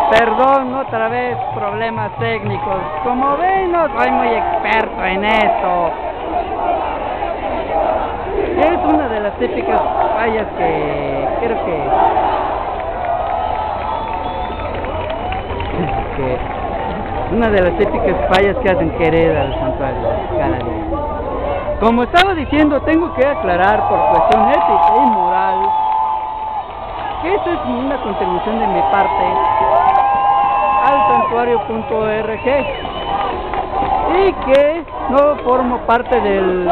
Perdón, otra vez problemas técnicos. Como ven, no soy muy experto en esto. Es una de las típicas fallas que creo que una de las típicas fallas que hacen querer al santuario cada día. Como estaba diciendo, tengo que aclarar por cuestión ética y moral que esta es una contribución de mi parte al santuario.org y que no formo parte del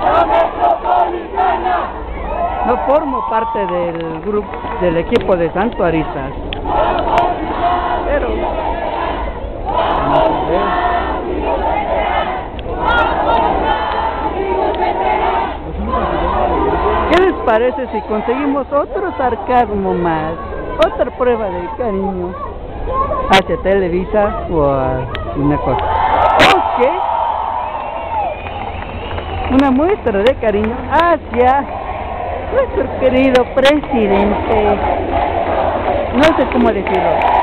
grupo del equipo de santuaristas, pero ¿qué les parece si conseguimos otro sarcasmo más, otra prueba de cariño hacia Televisa o a una cosa? ¿O qué? Una muestra de cariño hacia nuestro querido presidente. No sé cómo decirlo.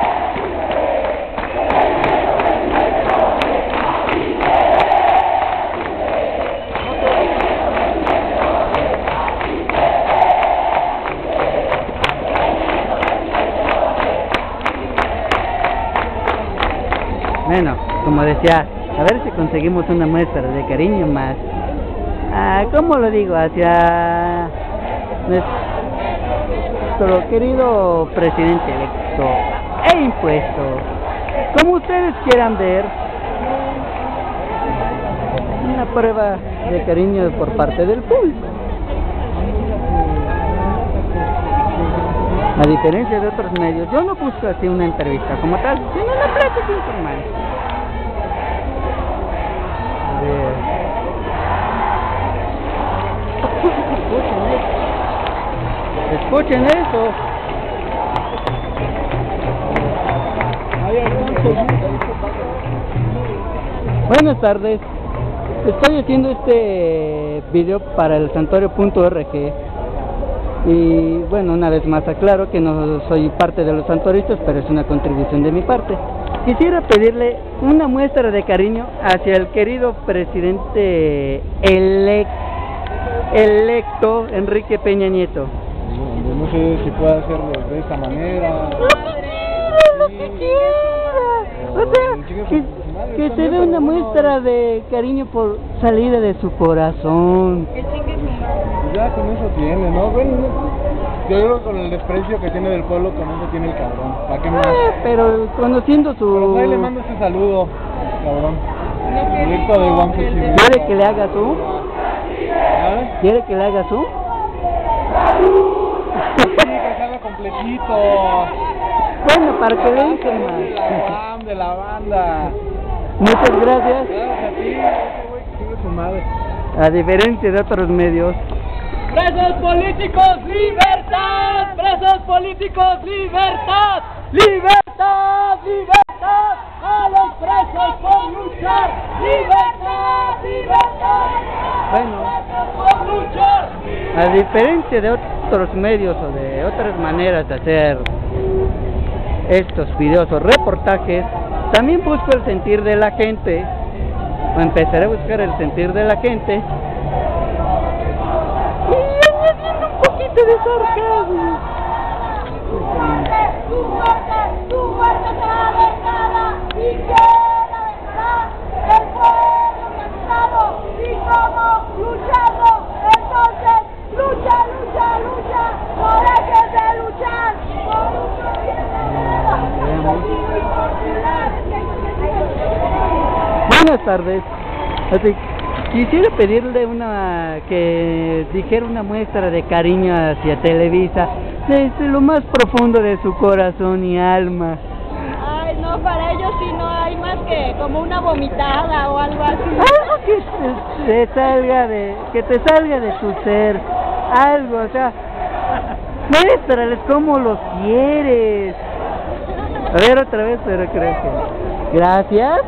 Bueno, como decía, a ver si conseguimos una muestra de cariño más. ¿Cómo lo digo? Hacia nuestro querido presidente electo e impuesto. Como ustedes quieran ver, una prueba de cariño por parte del público. A diferencia de otros medios, yo no busco así una entrevista como tal, sino una plática informal. Escuchen eso. Buenas tardes. Estoy haciendo este video para el santuario.org. Y bueno, una vez más aclaro que no soy parte de los santuaristas, pero es una contribución de mi parte. Quisiera pedirle una muestra de cariño hacia el querido presidente electo Enrique Peña Nieto. No sé si puede hacerlo de esta manera. Lo que quiera. O sea, que se dé una muestra de cariño por salida de su corazón. Ya con eso tiene, ¿no? Bueno, yo creo que con el desprecio que tiene del pueblo, con eso tiene el cabrón. ¿Para qué más? Pero conociendo su... Pero ahí le mando este saludo, cabrón. Directo de One Festival. ¿Quiere que le haga su? ¿Quiere que le haga su? Sí, que salga completito. Bueno, para que le dicen más. De la banda. Muchas gracias. Gracias a ti, ese güey que sigue su madre. A diferencia de otros medios. ¡Presos políticos, libertad! ¡Presos políticos, libertad! ¡Libertad, libertad! ¡A los presos por luchar! ¡Libertad, libertad! Bueno, ¡Por luchar! a diferencia de otros medios o de otras maneras de hacer estos videos o reportajes, también busco el sentir de la gente, o empezaré a buscar el sentir de la gente, y añadiendo un poquito de sarcasmo. Tu muerte será vengada y quiera vengar el pueblo cansado y como luchando, entonces lucha, lucha, lucha, no dejes de luchar por un Buenas tardes. Así, quisiera pedirle que dijera una muestra de cariño hacia Televisa desde lo más profundo de su corazón y alma. Ay, no, para ellos sí no hay más que como una vomitada o algo así. Algo que te salga de tu ser, algo, o sea, muéstrales cómo los quieres. A ver otra vez, pero creo que... Gracias.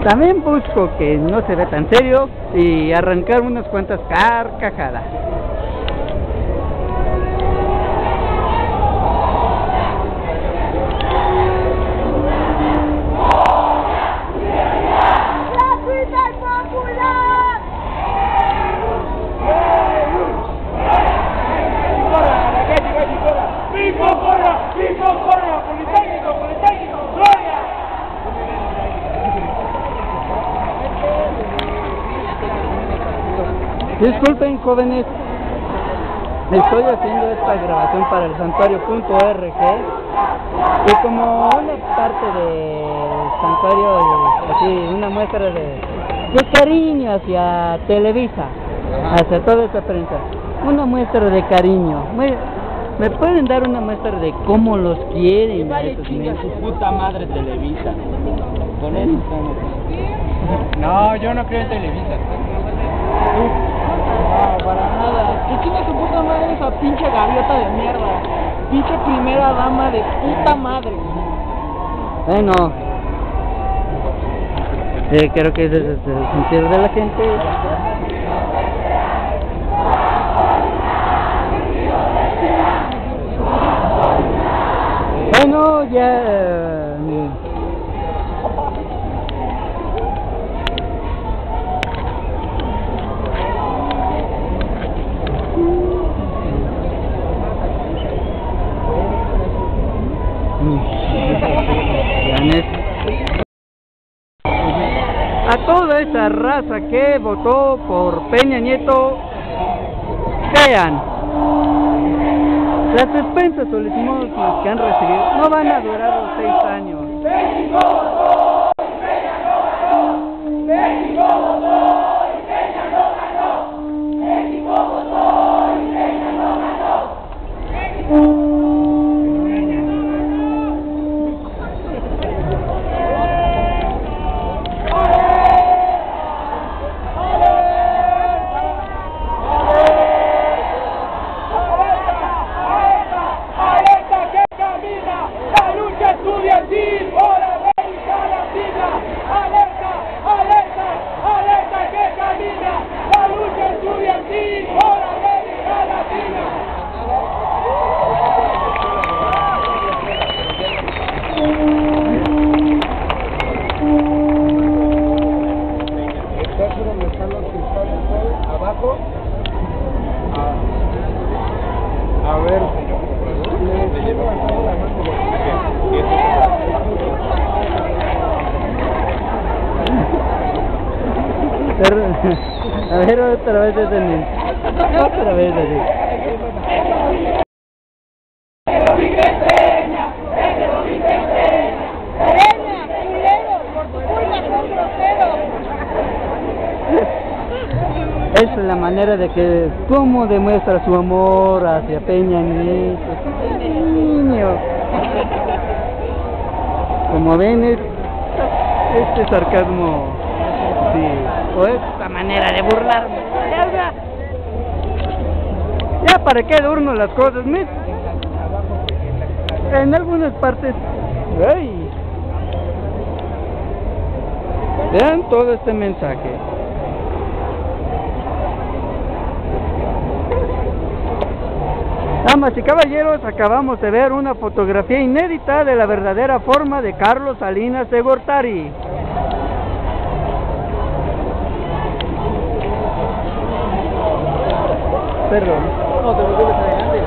También busco que no se ve tan serio y arrancar unas cuantas carcajadas. Disculpen, jóvenes, estoy haciendo esta grabación para el santuario.org y como una parte del santuario, así, una muestra de cariño hacia Televisa, hacia toda esta prensa, una muestra de cariño. ¿Me pueden dar una muestra de cómo los quieren? Vaya chinga su puta madre Televisa. Con eso estamos. No, yo no creo en Televisa. No, para nada. Que chinga su puta madre esa pinche gaviota de mierda. Pinche primera dama de puta madre. Bueno, creo que ese es el sentido de la gente. Bueno, ya... a toda esa raza que votó por Peña Nieto, crean, las despensas o limosnas que han recibido no van a durar los 6 años. A ver, a ver, otra vez desde otra vez así. Esa es la manera de que, cómo demuestra su amor hacia Peña Nieto. Niño. Como ven, este sarcasmo, sí, o esta manera de burlarme. Ya para qué adorno las cosas, en algunas partes. ¡Ay! Vean todo este mensaje. Damas y caballeros, acabamos de ver una fotografía inédita de la verdadera forma de Carlos Salinas de Gortari. Perdón. No, te preocupes, adelante.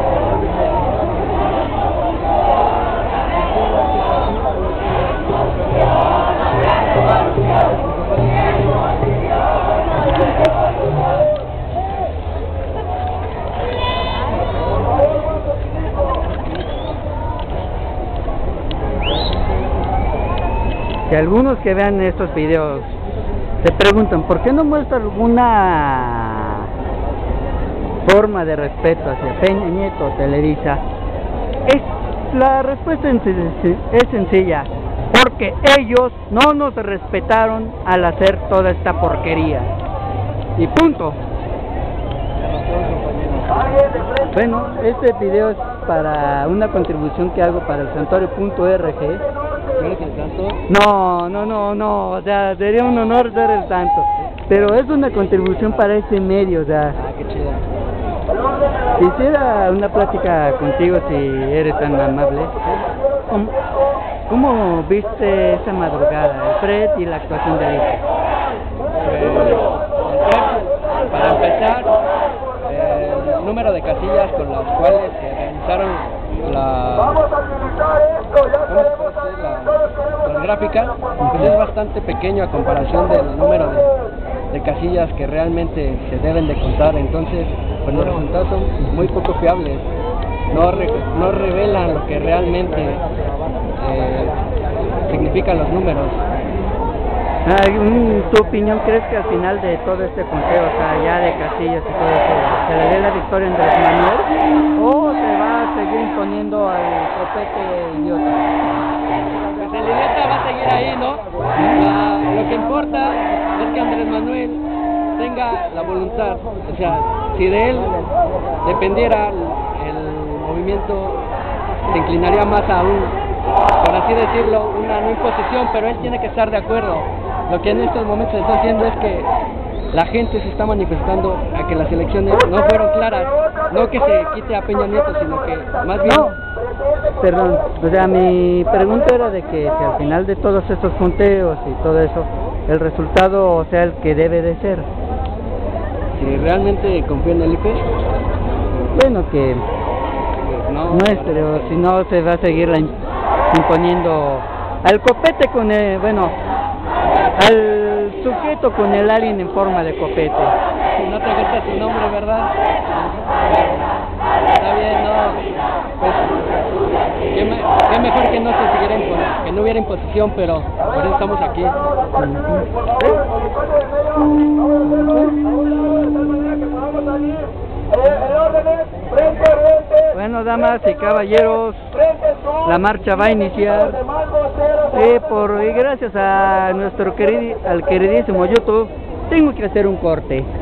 Que algunos que vean estos videos se preguntan ¿por qué no muestra alguna forma de respeto hacia Peña Nieto o Televisa? La respuesta es sencilla, porque ellos no nos respetaron al hacer toda esta porquería y punto. Bueno, este video es para una contribución que hago para el santuario.org ¿Tú eres el santo? No, o sea, sería un honor ser el santo, pero es una contribución para ese medio, o sea, Ah, qué chido. quisiera una plática contigo si eres tan amable. ¿Cómo viste esa madrugada, el Fred y la actuación de Alicia? Para empezar, el número de casillas con las cuales se realizaron las gráficas pues es bastante pequeño a comparación del número de casillas que realmente se deben de contar. Entonces pues los resultados son muy poco fiables, no revelan lo que realmente significan los números. ¿Tu opinión crees que al final de todo este conteo, o sea, ya de casillas y todo eso, se le dé la victoria a Andrés Manuel o se va a seguir imponiendo al copete idiota? Pues el idiota va a seguir ahí, ¿no? Lo que importa es que Andrés Manuel tenga la voluntad, o sea, si de él dependiera el movimiento, se inclinaría más a por así decirlo, una no imposición, pero él tiene que estar de acuerdo. Lo que en estos momentos se está haciendo es que la gente se está manifestando a que las elecciones no fueron claras, no que se quite a Peña Nieto, sino que más bien... No, perdón, o sea, mi pregunta era de que si al final de todos estos conteos y todo eso, el resultado sea el que debe de ser. Si realmente confío en el IPE, bueno, que pues no es, pero si no se va a seguir imponiendo al copete con el, bueno, al sujeto con el alien en forma de copete. Si no te gusta tu nombre, ¿verdad? Está bien, no. Pues, qué mejor que no se siguiera que no hubiera imposición, pero por eso estamos aquí. Bueno, damas y caballeros, la marcha va a iniciar y gracias a nuestro queridísimo YouTube tengo que hacer un corte.